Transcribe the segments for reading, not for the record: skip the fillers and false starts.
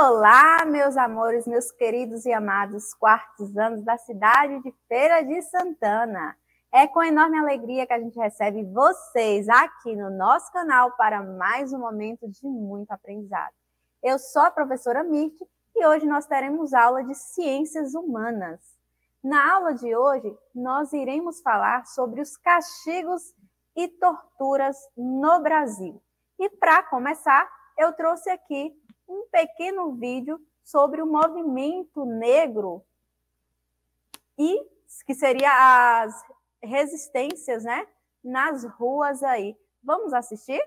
Olá, meus amores, meus queridos e amados quartos anos da cidade de Feira de Santana. É com enorme alegria que a gente recebe vocês aqui no nosso canal para mais um momento de muito aprendizado. Eu sou a professora Mirth e hoje nós teremos aula de Ciências Humanas. Na aula de hoje, nós iremos falar sobre os castigos e torturas no Brasil. E para começar, eu trouxe aqui um pequeno vídeo sobre o movimento negro e que seria as resistências, né, nas ruas aí. Vamos assistir?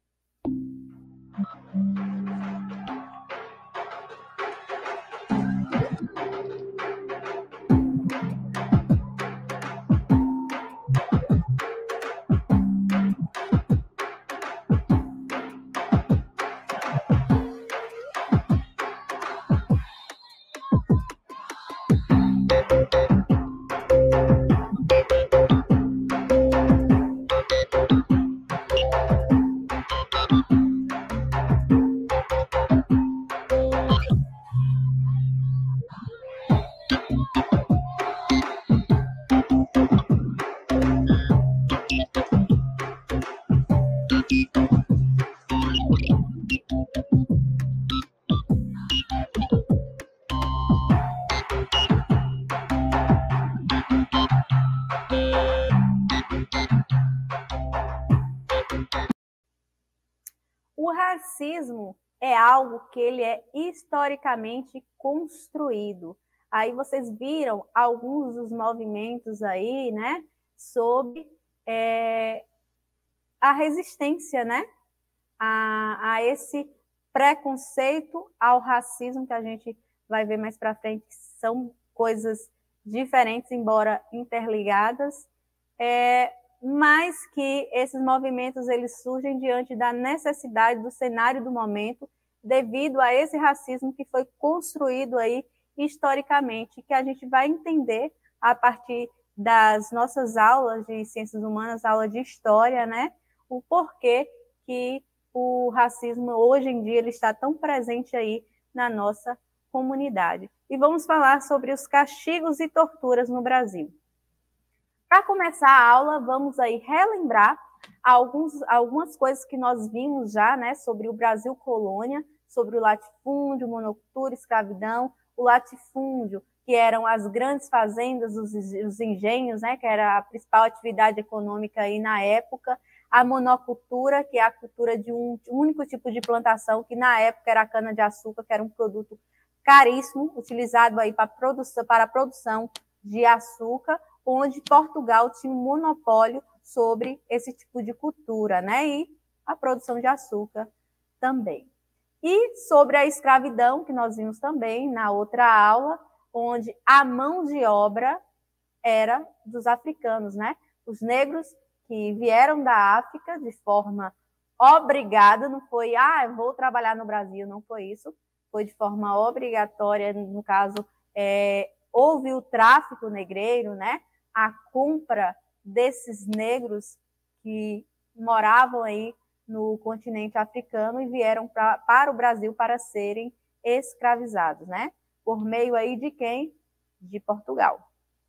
O racismo é algo que ele é historicamente construído. Aí vocês viram alguns dos movimentos aí, né, sobre a resistência, né, a esse preconceito ao racismo que a gente vai ver mais para frente, que são coisas diferentes, embora interligadas, mas que esses movimentos eles surgem diante da necessidade do cenário do momento, devido a esse racismo que foi construído aí historicamente, que a gente vai entender a partir das nossas aulas de Ciências Humanas, aula de História, né, o porquê que o racismo hoje em dia ele está tão presente aí na nossa comunidade. E vamos falar sobre os castigos e torturas no Brasil. Para começar a aula, vamos aí relembrar algumas coisas que nós vimos já, né, sobre o Brasil colônia, sobre o latifúndio, monocultura, escravidão, o latifúndio, que eram as grandes fazendas, os engenhos, né, que era a principal atividade econômica aí na época, a monocultura, que é a cultura de um único tipo de plantação, que na época era a cana-de-açúcar, que era um produto caríssimo, utilizado aí para a produção de açúcar, onde Portugal tinha um monopólio sobre esse tipo de cultura, né? E a produção de açúcar também. E sobre a escravidão, que nós vimos também na outra aula, onde a mão de obra era dos africanos, né? Os negros que vieram da África de forma obrigada, não foi, eu vou trabalhar no Brasil, não foi isso, foi de forma obrigatória, no caso, houve o tráfico negreiro, né? A compra desses negros que moravam aí no continente africano e vieram para o Brasil para serem escravizados, né? Por meio aí de quem? De Portugal.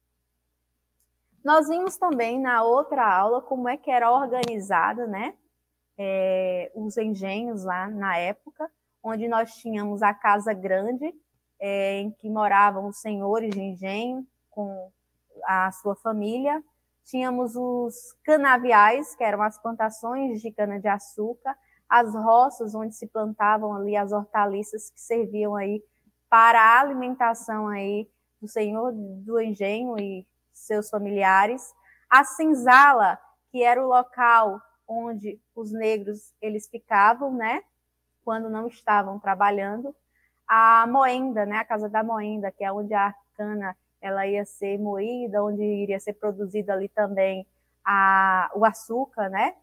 Nós vimos também na outra aula como é que era organizada, né? Os engenhos lá na época, onde nós tínhamos a Casa Grande, em que moravam os senhores de engenho com a sua família. Tínhamos os canaviais, que eram as plantações de cana-de-açúcar, as roças onde se plantavam ali as hortaliças que serviam aí para a alimentação aí do senhor do engenho e seus familiares. A senzala, que era o local onde os negros eles ficavam, né, quando não estavam trabalhando. A moenda, né, a casa da moenda, que é onde a cana ela ia ser moída, onde iria ser produzido ali também o açúcar, né?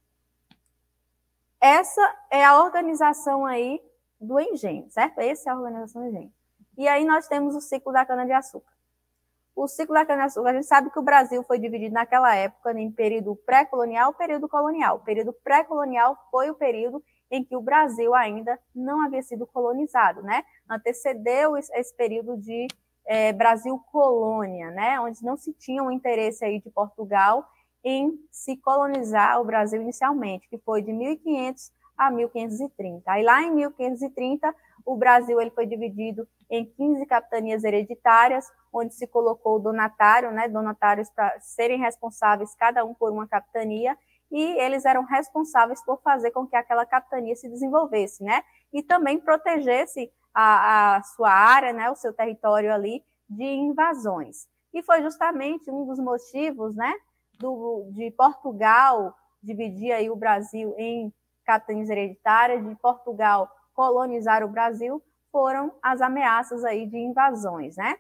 Essa é a organização aí do engenho, certo? Essa é a organização do engenho. E aí nós temos o ciclo da cana-de-açúcar. O ciclo da cana-de-açúcar, a gente sabe que o Brasil foi dividido naquela época em período pré-colonial e período colonial. O período pré-colonial foi o período em que o Brasil ainda não havia sido colonizado, né? Antecedeu esse período de Brasil colônia, né? Onde não se tinha um interesse aí de Portugal em se colonizar o Brasil inicialmente, que foi de 1500 a 1530. Aí lá em 1530, o Brasil ele foi dividido em 15 capitanias hereditárias, onde se colocou o donatário, né, donatários para serem responsáveis cada um por uma capitania, e eles eram responsáveis por fazer com que aquela capitania se desenvolvesse, né, e também protegesse a sua área, né, o seu território ali de invasões. E foi justamente um dos motivos, né, de Portugal dividir aí o Brasil em capitanias hereditárias, de Portugal colonizar o Brasil, foram as ameaças aí de invasões, né?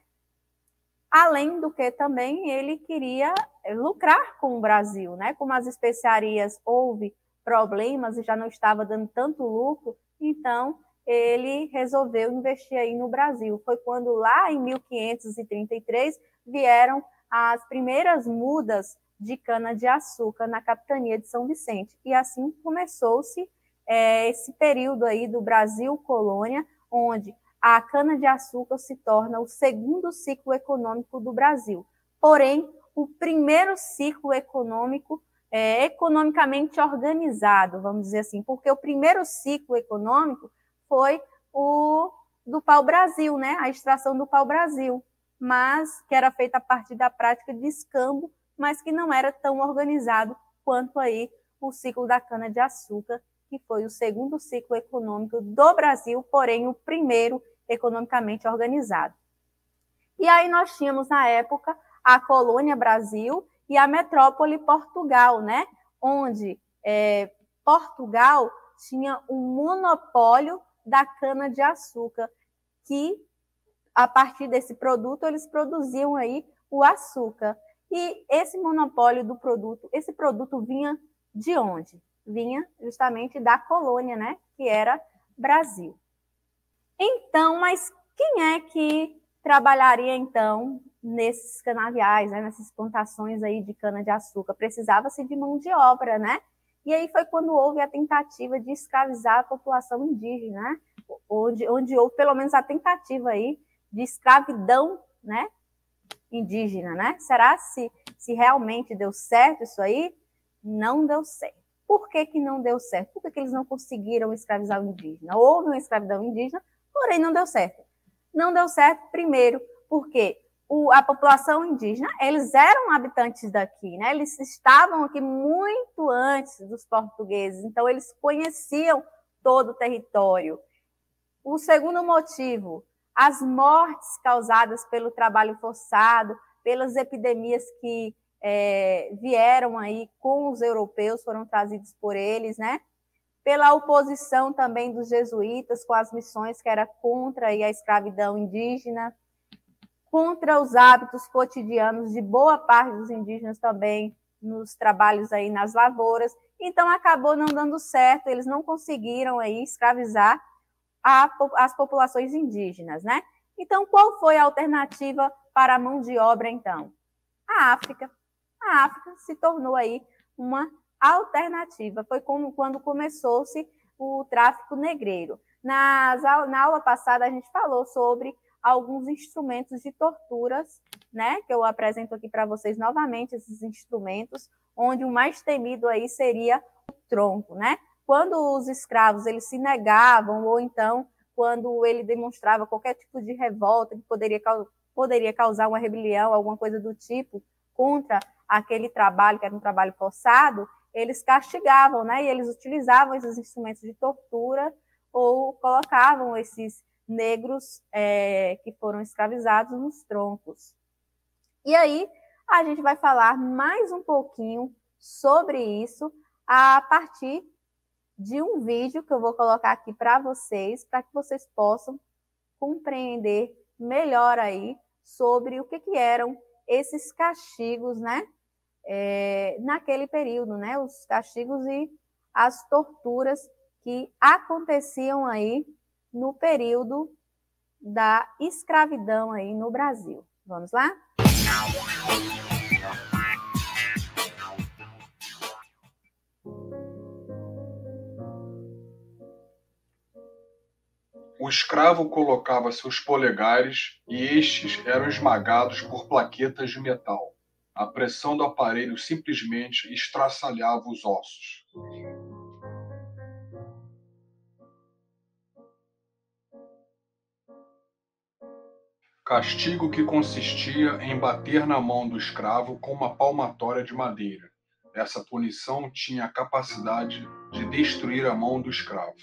Além do que também ele queria lucrar com o Brasil, né? Como as especiarias houve problemas e já não estava dando tanto lucro, então ele resolveu investir aí no Brasil. Foi quando lá em 1533 vieram as primeiras mudas de cana-de-açúcar na capitania de São Vicente. E assim começou-se esse período aí do Brasil colônia, onde a cana-de-açúcar se torna o segundo ciclo econômico do Brasil. Porém, o primeiro ciclo econômico economicamente organizado, vamos dizer assim, porque o primeiro ciclo econômico foi o do pau-brasil, né? A extração do pau-brasil, mas que era feita a partir da prática de escambo, mas que não era tão organizado quanto aí o ciclo da cana-de-açúcar, que foi o segundo ciclo econômico do Brasil, porém o primeiro economicamente organizado. E aí nós tínhamos, na época, a colônia Brasil e a metrópole Portugal, né? Onde Portugal tinha um monopólio da cana-de-açúcar, que, a partir desse produto, eles produziam aí o açúcar. E esse monopólio do produto, esse produto vinha de onde? Vinha justamente da colônia, né? Que era Brasil. Então, mas quem é que trabalharia, então, nesses canaviais, né? Nessas plantações aí de cana-de-açúcar? Precisava-se de mão de obra, né? E aí foi quando houve a tentativa de escravizar a população indígena, né? Onde houve pelo menos a tentativa aí de escravidão, né? Indígena, né? Será se realmente deu certo isso aí? Não deu certo. Por que não deu certo? Por que eles não conseguiram escravizar o indígena? Houve uma escravidão indígena, porém não deu certo. Não deu certo, primeiro, porque a população indígena, eles eram habitantes daqui, né? Eles estavam aqui muito antes dos portugueses, então eles conheciam todo o território. O segundo motivo, as mortes causadas pelo trabalho forçado, pelas epidemias que vieram aí com os europeus, foram trazidos por eles, né? Pela oposição também dos jesuítas com as missões que era contra aí a escravidão indígena, contra os hábitos cotidianos de boa parte dos indígenas também nos trabalhos aí nas lavouras. Então acabou não dando certo, eles não conseguiram aí escravizar as populações indígenas, né? Então, qual foi a alternativa para a mão de obra, então? A África. A África se tornou aí uma alternativa. Foi quando começou-se o tráfico negreiro. Na aula passada, a gente falou sobre alguns instrumentos de torturas, né? Que eu apresento aqui para vocês novamente, esses instrumentos, onde o mais temido aí seria o tronco, né? Quando os escravos eles se negavam, ou então quando ele demonstrava qualquer tipo de revolta que poderia causar uma rebelião, alguma coisa do tipo, contra aquele trabalho, que era um trabalho forçado, eles castigavam, né? E eles utilizavam esses instrumentos de tortura ou colocavam esses negros que foram escravizados nos troncos. E aí a gente vai falar mais um pouquinho sobre isso a partir de um vídeo que eu vou colocar aqui para vocês possam compreender melhor aí sobre o que eram esses castigos, né? Naquele período, né? Os castigos e as torturas que aconteciam aí no período da escravidão aí no Brasil. Vamos lá? O escravo colocava seus polegares e estes eram esmagados por plaquetas de metal. A pressão do aparelho simplesmente estraçalhava os ossos. Castigo que consistia em bater na mão do escravo com uma palmatória de madeira. Essa punição tinha a capacidade de destruir a mão do escravo.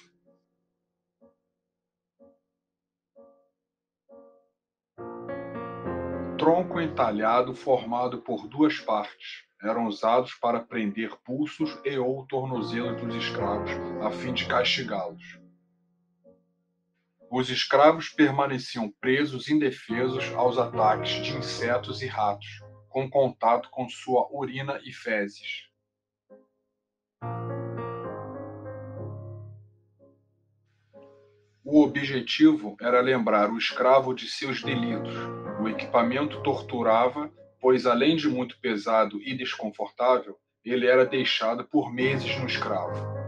Tronco entalhado formado por duas partes. Eram usados para prender pulsos e ou tornozelos dos escravos, a fim de castigá-los. Os escravos permaneciam presos indefesos aos ataques de insetos e ratos, com contato com sua urina e fezes. O objetivo era lembrar o escravo de seus delitos. O equipamento torturava, pois além de muito pesado e desconfortável, ele era deixado por meses no escravo.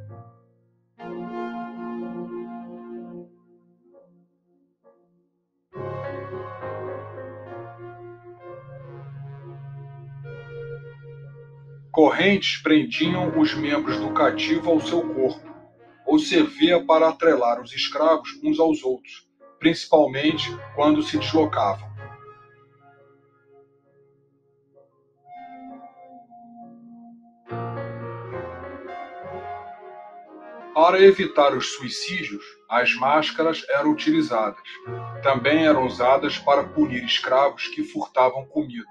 Correntes prendiam os membros do cativo ao seu corpo, ou servia para atrelar os escravos uns aos outros, principalmente quando se deslocavam. Para evitar os suicídios, as máscaras eram utilizadas. Também eram usadas para punir escravos que furtavam comida.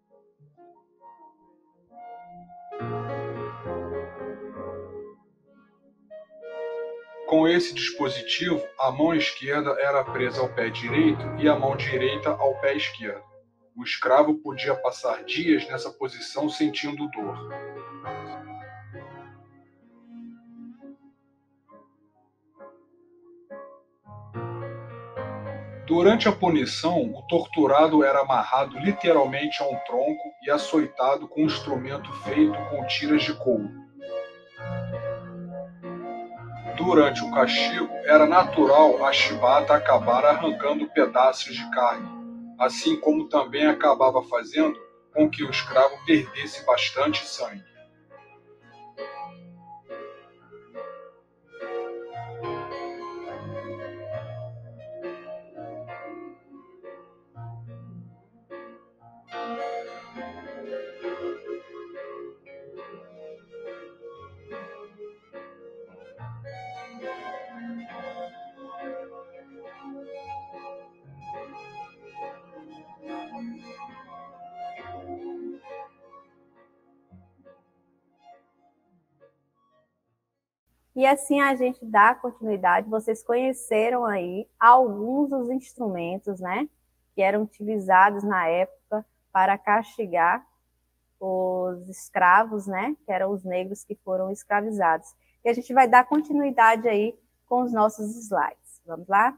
Com esse dispositivo, a mão esquerda era presa ao pé direito e a mão direita ao pé esquerdo. O escravo podia passar dias nessa posição sentindo dor. Durante a punição, o torturado era amarrado literalmente a um tronco e açoitado com um instrumento feito com tiras de couro. Durante o castigo, era natural a chibata acabar arrancando pedaços de carne, assim como também acabava fazendo com que o escravo perdesse bastante sangue. E assim a gente dá continuidade. Vocês conheceram aí alguns dos instrumentos, né, que eram utilizados na época para castigar os escravos, né, que eram os negros que foram escravizados. E a gente vai dar continuidade aí com os nossos slides. Vamos lá?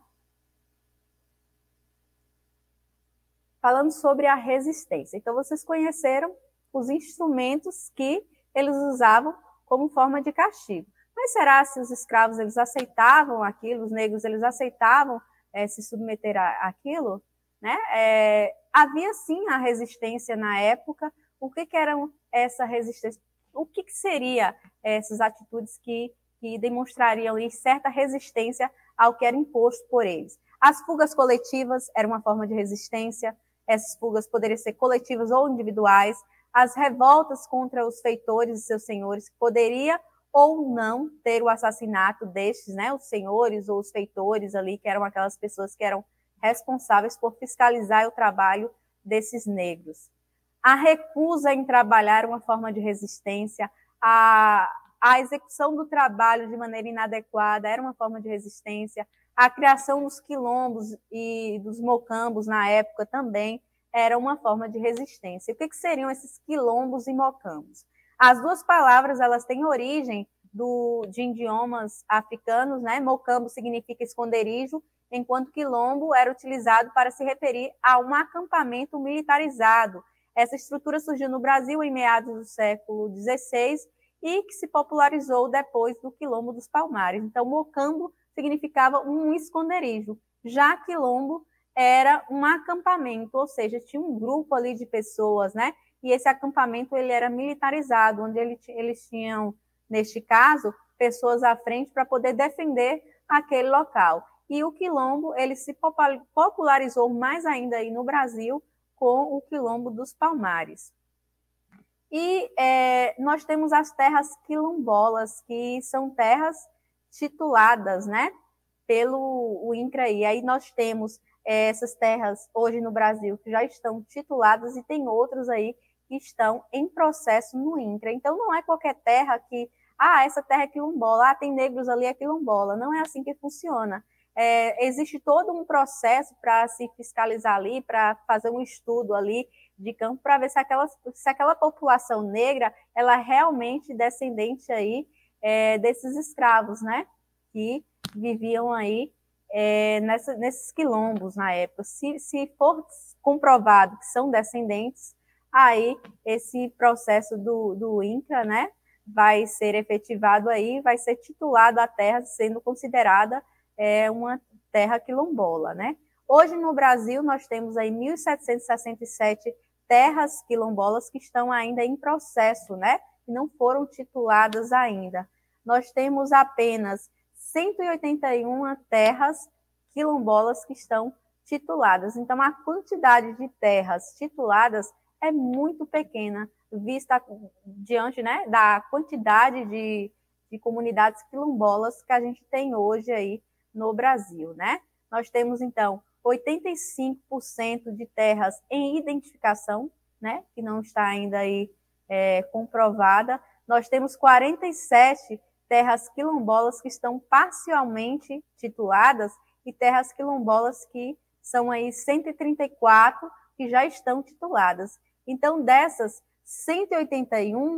Falando sobre a resistência. Então, vocês conheceram os instrumentos que eles usavam como forma de castigo. Mas será se os escravos eles aceitavam aquilo, os negros eles aceitavam se submeter àquilo? Né? Havia sim a resistência na época. O que eram essa resistência? O que seria essas atitudes que demonstrariam ali certa resistência ao que era imposto por eles? As fugas coletivas eram uma forma de resistência. Essas fugas poderiam ser coletivas ou individuais. As revoltas contra os feitores e seus senhores, que poderia ou não ter o assassinato destes, né, os senhores ou os feitores ali, que eram aquelas pessoas que eram responsáveis por fiscalizar o trabalho desses negros. A recusa em trabalhar uma forma de resistência, a execução do trabalho de maneira inadequada era uma forma de resistência, a criação dos quilombos e dos mocambos na época também era uma forma de resistência. O que seriam esses quilombos e mocambos? As duas palavras elas têm origem de idiomas africanos, né? Mocambo significa esconderijo, enquanto quilombo era utilizado para se referir a um acampamento militarizado. Essa estrutura surgiu no Brasil em meados do século XVI e que se popularizou depois do Quilombo dos Palmares. Então, mocambo significava um esconderijo. Já quilombo era um acampamento, ou seja, tinha um grupo ali de pessoas, né? E esse acampamento ele era militarizado, onde eles tinham, neste caso, pessoas à frente para poder defender aquele local. E o quilombo ele se popularizou mais ainda aí no Brasil com o Quilombo dos Palmares. E nós temos as terras quilombolas, que são terras tituladas, né, pelo INCRA. E aí nós temos essas terras hoje no Brasil que já estão tituladas e tem outras aí que estão em processo no INCRA. Então não é qualquer terra que, essa terra é quilombola, tem negros ali, é quilombola. Não é assim que funciona. Existe todo um processo para se fiscalizar ali, para fazer um estudo ali de campo, para ver se aquela população negra ela é realmente descendente aí desses escravos, né, que viviam aí nesses quilombos na época. Se for comprovado que são descendentes, aí esse processo do INCRA, né, vai ser efetivado aí, vai ser titulado a terra sendo considerada uma terra quilombola, né? Hoje no Brasil nós temos aí 1.767 terras quilombolas que estão ainda em processo, né? Que não foram tituladas ainda. Nós temos apenas 181 terras quilombolas que estão tituladas. Então a quantidade de terras tituladas é muito pequena, vista diante, né, da quantidade de comunidades quilombolas que a gente tem hoje aí no Brasil, né? Nós temos, então, 85% de terras em identificação, né? Que não está ainda aí comprovada. Nós temos 47 terras quilombolas que estão parcialmente tituladas e terras quilombolas que são aí 134 que já estão tituladas. Então, dessas 181,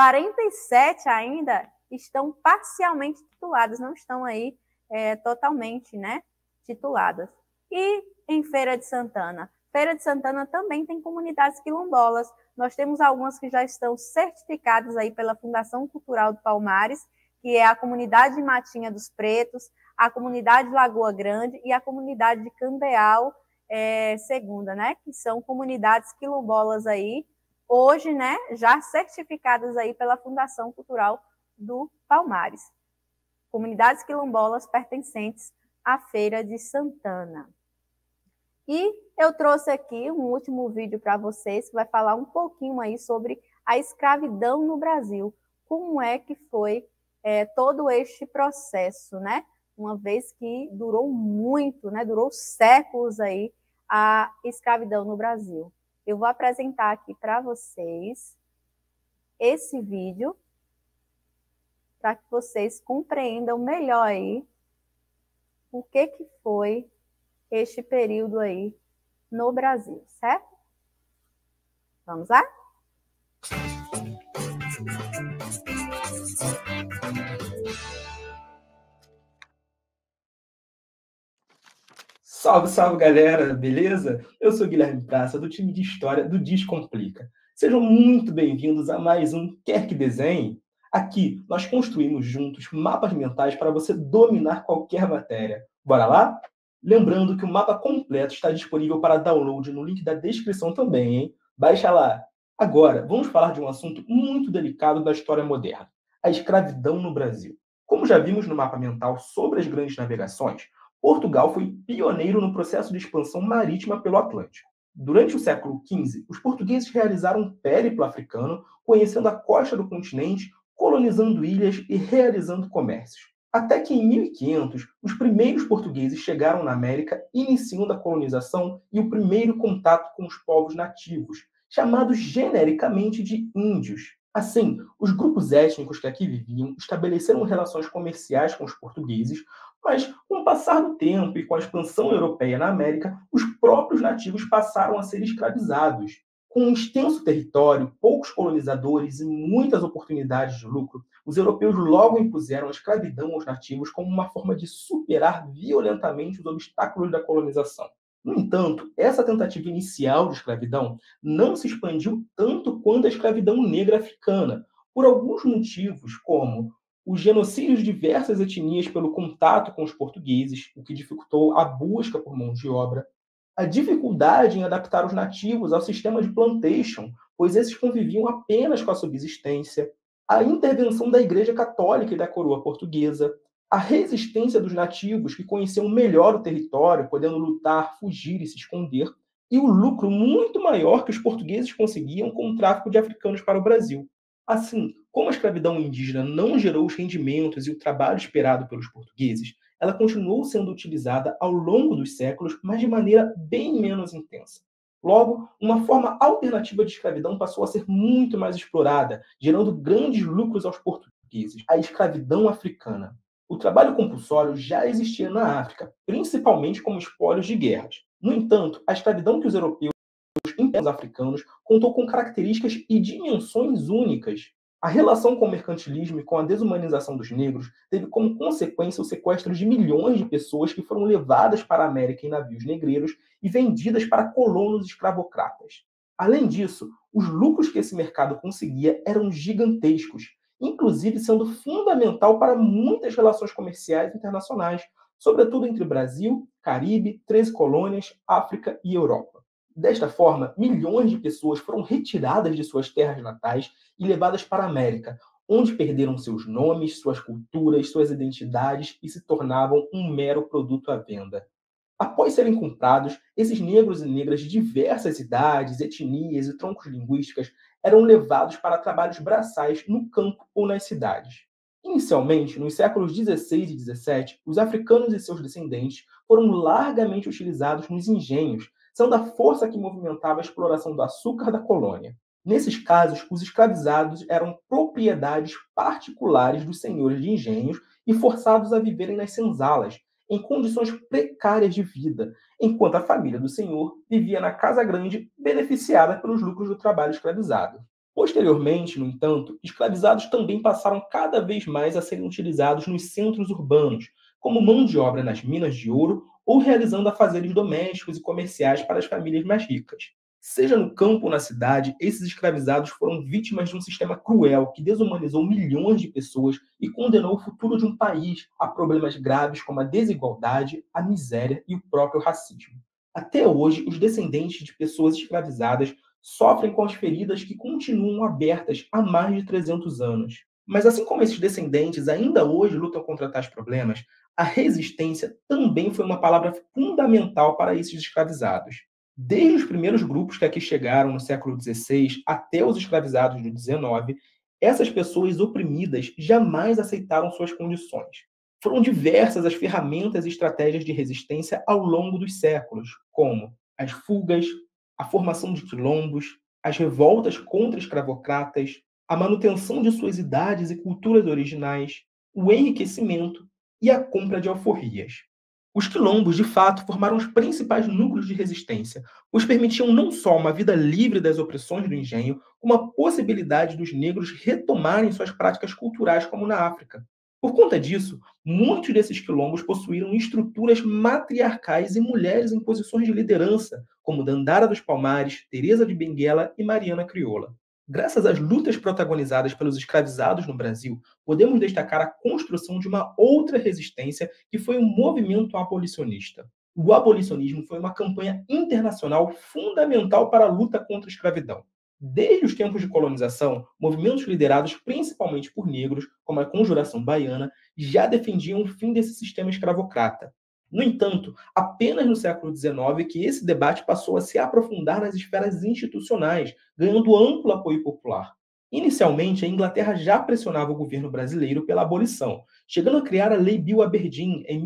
47 ainda estão parcialmente tituladas, não estão aí totalmente, né, tituladas. E em Feira de Santana? Feira de Santana também tem comunidades quilombolas. Nós temos algumas que já estão certificadas aí pela Fundação Cultural do Palmares, que é a comunidade de Matinha dos Pretos, a comunidade Lagoa Grande e a comunidade de Candeal Segunda, né, que são comunidades quilombolas aí, hoje, né, já certificadas aí pela Fundação Cultural do Palmares. Comunidades quilombolas pertencentes à Feira de Santana. E eu trouxe aqui um último vídeo para vocês, que vai falar um pouquinho aí sobre a escravidão no Brasil. Como é que foi todo este processo, né? Uma vez que durou muito, né? Durou séculos aí a escravidão no Brasil. Eu vou apresentar aqui para vocês esse vídeo, para que vocês compreendam melhor aí o que foi este período aí no Brasil, certo? Vamos lá? Salve, salve, galera, beleza? Eu sou Guilherme Praça, do time de História do Descomplica. Sejam muito bem-vindos a mais um Quer Que Desenhe? Aqui, nós construímos juntos mapas mentais para você dominar qualquer matéria. Bora lá? Lembrando que o mapa completo está disponível para download no link da descrição também, hein? Baixa lá! Agora, vamos falar de um assunto muito delicado da história moderna, a escravidão no Brasil. Como já vimos no mapa mental sobre as grandes navegações, Portugal foi pioneiro no processo de expansão marítima pelo Atlântico. Durante o século XV, os portugueses realizaram um périplo africano, conhecendo a costa do continente, colonizando ilhas e realizando comércios. Até que em 1500, os primeiros portugueses chegaram na América, iniciando a colonização e o primeiro contato com os povos nativos, chamados genericamente de índios. Assim, os grupos étnicos que aqui viviam estabeleceram relações comerciais com os portugueses, mas com o passar do tempo e com a expansão europeia na América, os próprios nativos passaram a ser escravizados. Com um extenso território, poucos colonizadores e muitas oportunidades de lucro, os europeus logo impuseram a escravidão aos nativos como uma forma de superar violentamente os obstáculos da colonização. No entanto, essa tentativa inicial de escravidão não se expandiu tanto quanto a escravidão negra africana, por alguns motivos, como o genocídio de diversas etnias pelo contato com os portugueses, o que dificultou a busca por mão de obra, a dificuldade em adaptar os nativos ao sistema de plantation, pois esses conviviam apenas com a subsistência, a intervenção da Igreja Católica e da coroa portuguesa, a resistência dos nativos que conheciam melhor o território, podendo lutar, fugir e se esconder, e o lucro muito maior que os portugueses conseguiam com o tráfico de africanos para o Brasil. Assim, como a escravidão indígena não gerou os rendimentos e o trabalho esperado pelos portugueses, ela continuou sendo utilizada ao longo dos séculos, mas de maneira bem menos intensa. Logo, uma forma alternativa de escravidão passou a ser muito mais explorada, gerando grandes lucros aos portugueses, a escravidão africana. O trabalho compulsório já existia na África, principalmente como espólios de guerras. No entanto, a escravidão que os europeus os africanos contou com características e dimensões únicas. A relação com o mercantilismo e com a desumanização dos negros teve como consequência o sequestro de milhões de pessoas que foram levadas para a América em navios negreiros e vendidas para colonos escravocratas. Além disso, os lucros que esse mercado conseguia eram gigantescos, inclusive sendo fundamental para muitas relações comerciais internacionais, sobretudo entre Brasil, Caribe, 13 colônias, África e Europa. Desta forma, milhões de pessoas foram retiradas de suas terras natais e levadas para a América, onde perderam seus nomes, suas culturas, suas identidades e se tornavam um mero produto à venda. Após serem comprados, esses negros e negras de diversas idades, etnias e troncos linguísticos eram levados para trabalhos braçais no campo ou nas cidades. Inicialmente, nos séculos 16 e 17, os africanos e seus descendentes foram largamente utilizados nos engenhos, sendo a força que movimentava a exploração do açúcar da colônia. Nesses casos, os escravizados eram propriedades particulares dos senhores de engenhos e forçados a viverem nas senzalas, em condições precárias de vida, enquanto a família do senhor vivia na casa grande, beneficiada pelos lucros do trabalho escravizado. Posteriormente, no entanto, escravizados também passaram cada vez mais a serem utilizados nos centros urbanos, como mão de obra nas minas de ouro ou realizando afazeres domésticos e comerciais para as famílias mais ricas. Seja no campo ou na cidade, esses escravizados foram vítimas de um sistema cruel que desumanizou milhões de pessoas e condenou o futuro de um país a problemas graves como a desigualdade, a miséria e o próprio racismo. Até hoje, os descendentes de pessoas escravizadas sofrem com as feridas que continuam abertas há mais de 300 anos. Mas assim como esses descendentes ainda hoje lutam contra tais problemas, a resistência também foi uma palavra fundamental para esses escravizados. Desde os primeiros grupos que aqui chegaram no século XVI até os escravizados do XIX, essas pessoas oprimidas jamais aceitaram suas condições. Foram diversas as ferramentas e estratégias de resistência ao longo dos séculos, como as fugas, a formação de quilombos, as revoltas contra escravocratas, a manutenção de suas idades e culturas originais, o enriquecimento e a compra de alforrias. Os quilombos, de fato, formaram os principais núcleos de resistência, pois permitiam não só uma vida livre das opressões do engenho, como a possibilidade dos negros retomarem suas práticas culturais como na África. Por conta disso, muitos desses quilombos possuíram estruturas matriarcais e mulheres em posições de liderança, como Dandara dos Palmares, Teresa de Benguela e Mariana Crioula. Graças às lutas protagonizadas pelos escravizados no Brasil, podemos destacar a construção de uma outra resistência que foi o movimento abolicionista. O abolicionismo foi uma campanha internacional fundamental para a luta contra a escravidão. Desde os tempos de colonização, movimentos liderados principalmente por negros, como a Conjuração Baiana, já defendiam o fim desse sistema escravocrata. No entanto, apenas no século XIX que esse debate passou a se aprofundar nas esferas institucionais, ganhando amplo apoio popular. Inicialmente, a Inglaterra já pressionava o governo brasileiro pela abolição, chegando a criar a Lei Bill Aberdeen em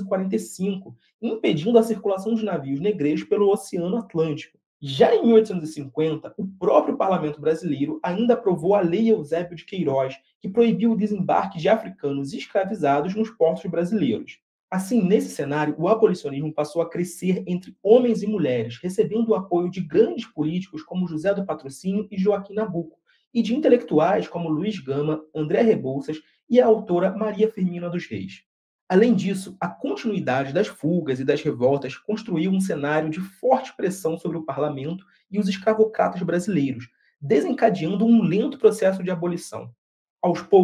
1845, impedindo a circulação de navios negreiros pelo Oceano Atlântico. Já em 1850, o próprio parlamento brasileiro ainda aprovou a Lei Eusébio de Queiroz, que proibiu o desembarque de africanos escravizados nos portos brasileiros. Assim, nesse cenário, o abolicionismo passou a crescer entre homens e mulheres, recebendo o apoio de grandes políticos como José do Patrocínio e Joaquim Nabuco, e de intelectuais como Luiz Gama, André Rebouças e a autora Maria Firmina dos Reis. Além disso, a continuidade das fugas e das revoltas construiu um cenário de forte pressão sobre o parlamento e os escravocratas brasileiros, desencadeando um lento processo de abolição. Aos poucos,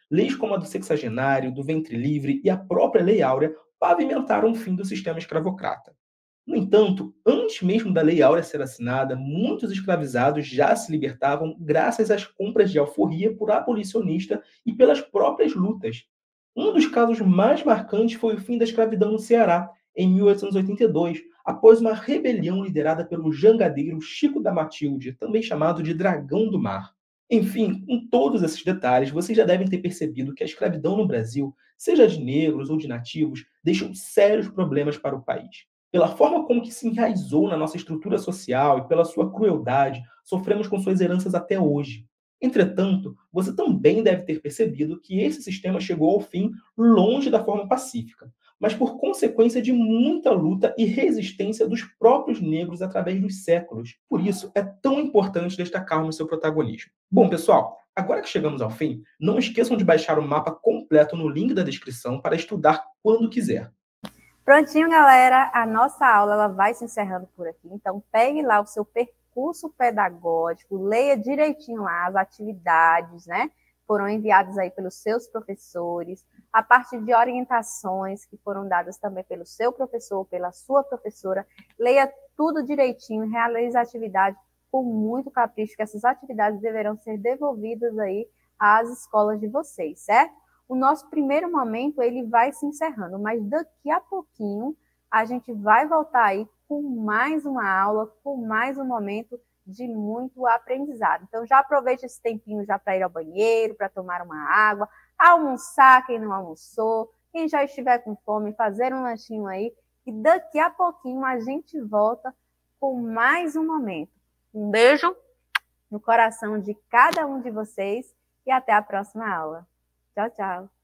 Leis como a do sexagenário, do ventre livre e a própria Lei Áurea pavimentaram o fim do sistema escravocrata. No entanto, antes mesmo da Lei Áurea ser assinada, muitos escravizados já se libertavam graças às compras de alforria por abolicionista e pelas próprias lutas. Um dos casos mais marcantes foi o fim da escravidão no Ceará, em 1882, após uma rebelião liderada pelo jangadeiro Chico da Matilde, também chamado de Dragão do Mar. Enfim, com todos esses detalhes, vocês já devem ter percebido que a escravidão no Brasil, seja de negros ou de nativos, deixou sérios problemas para o país. Pela forma como que se enraizou na nossa estrutura social e pela sua crueldade, sofremos com suas heranças até hoje. Entretanto, você também deve ter percebido que esse sistema chegou ao fim longe da forma pacífica, mas por consequência de muita luta e resistência dos próprios negros através dos séculos. Por isso, é tão importante destacarmos seu protagonismo. Bom, pessoal, agora que chegamos ao fim, não esqueçam de baixar o mapa completo no link da descrição para estudar quando quiser. Prontinho, galera, a nossa aula ela vai se encerrando por aqui. Então, pegue lá o seu percurso pedagógico, leia direitinho lá as atividades, né? Foram enviadas aí pelos seus professores, a parte de orientações que foram dadas também pelo seu professor, pela sua professora. Leia tudo direitinho, realize a atividade com muito capricho, que essas atividades deverão ser devolvidas aí às escolas de vocês, certo? O nosso primeiro momento, ele vai se encerrando, mas daqui a pouquinho a gente vai voltar aí com mais uma aula, com mais um momento de muito aprendizado. Então, já aproveite esse tempinho já para ir ao banheiro, para tomar uma água, almoçar quem não almoçou, quem já estiver com fome, fazer um lanchinho aí, e daqui a pouquinho a gente volta com mais um momento. Um beijo no coração de cada um de vocês e até a próxima aula. Tchau, tchau.